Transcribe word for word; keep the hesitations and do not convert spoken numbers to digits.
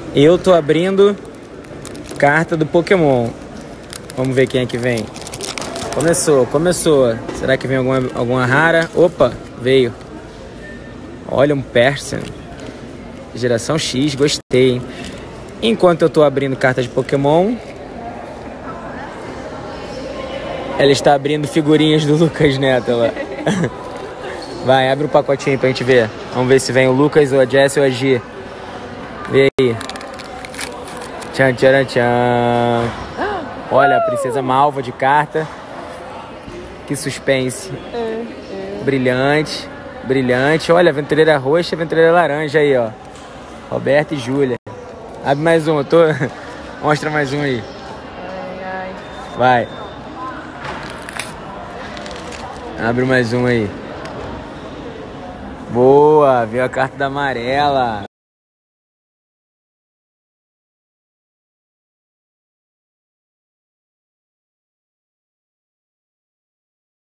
Eu tô abrindo carta do Pokémon. Vamos ver quem é que vem. Começou, começou. Será que vem alguma, alguma rara? Opa, veio. Olha, um Persian. Geração X, gostei, hein? Enquanto eu tô abrindo carta de Pokémon, ela está abrindo figurinhas do Lucas Neto lá. Vai, abre o um pacotinho pra gente ver. Vamos ver se vem o Lucas, ou a Jess ou a G. Vê aí. Tchan, tchan, tchan. Olha, a princesa Malva de carta. Que suspense. Brilhante, brilhante. Olha, aventureira roxa e aventureira laranja aí, ó. Roberta e Júlia. Abre mais um, eu tô... Mostra mais um aí. Vai. Abre mais um aí. Boa, veio a carta da amarela.